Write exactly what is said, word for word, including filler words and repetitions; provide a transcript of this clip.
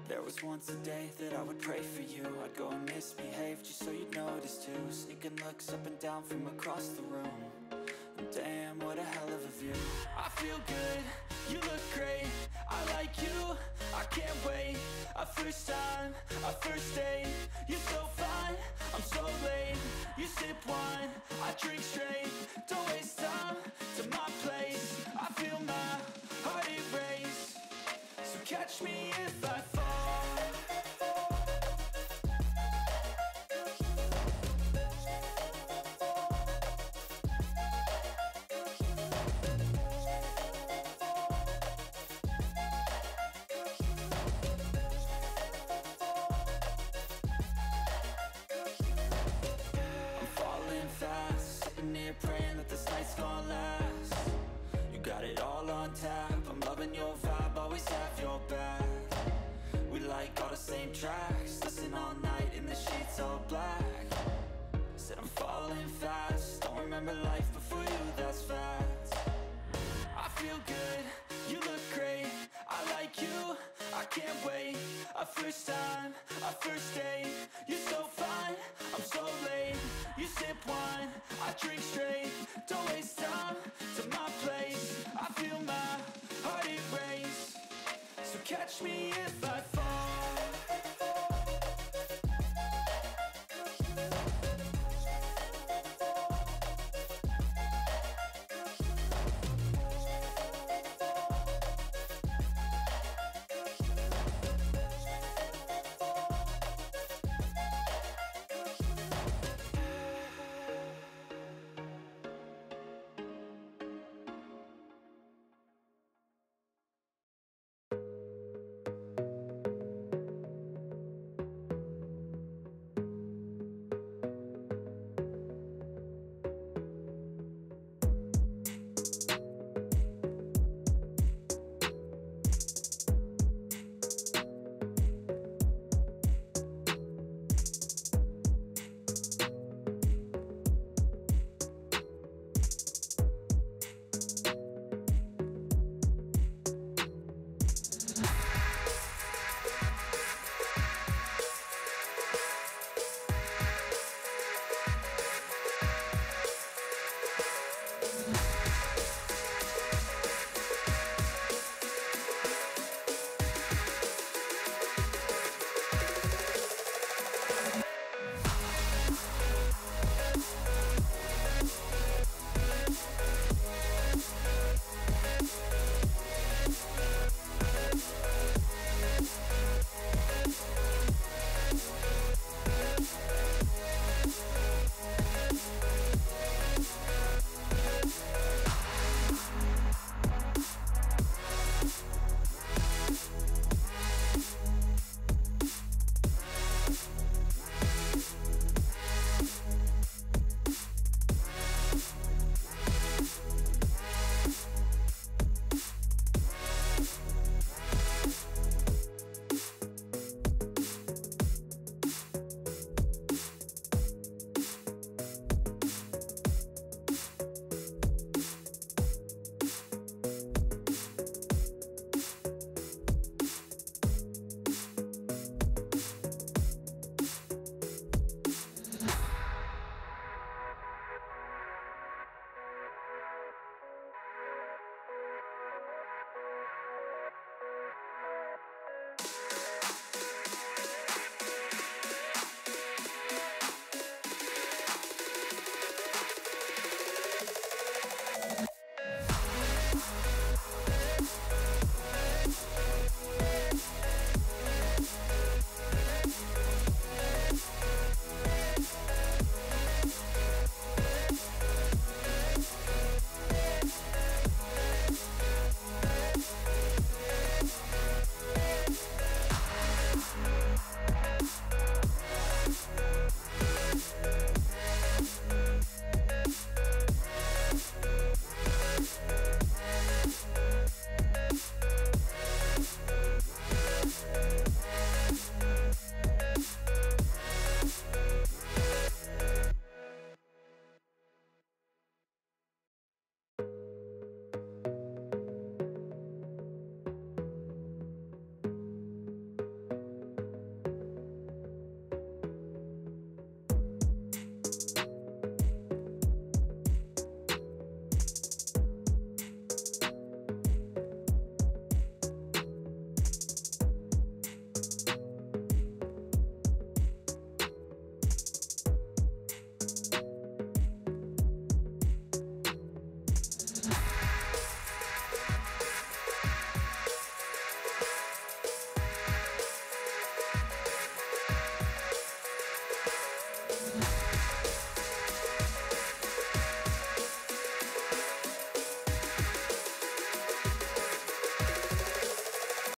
There was once a day that I would pray for you. I'd go and misbehave just so you'd notice too. Sneaking looks up and down from across the room. And damn, what a hell of a view. I feel good, you look great, I like you, I can't wait. A first time, a first date, you're so fine, I'm so late. You sip wine, I drink straight. Don't waste time to my place. I feel my heart erase. So catch me if I fall. Praying that this night's gonna last. You got it all on tap, I'm loving your vibe, always have your back. We like all the same tracks, listen all night in the sheets all black. Said I'm falling fast, don't remember life before you, that's fact. I feel good, you look great, I like you, I can't wait. A first time, a first date, you're so fine, I'm so late. You sip wine, I drink straight. Don't waste time to my place. I feel my heart erase. So catch me if I fall.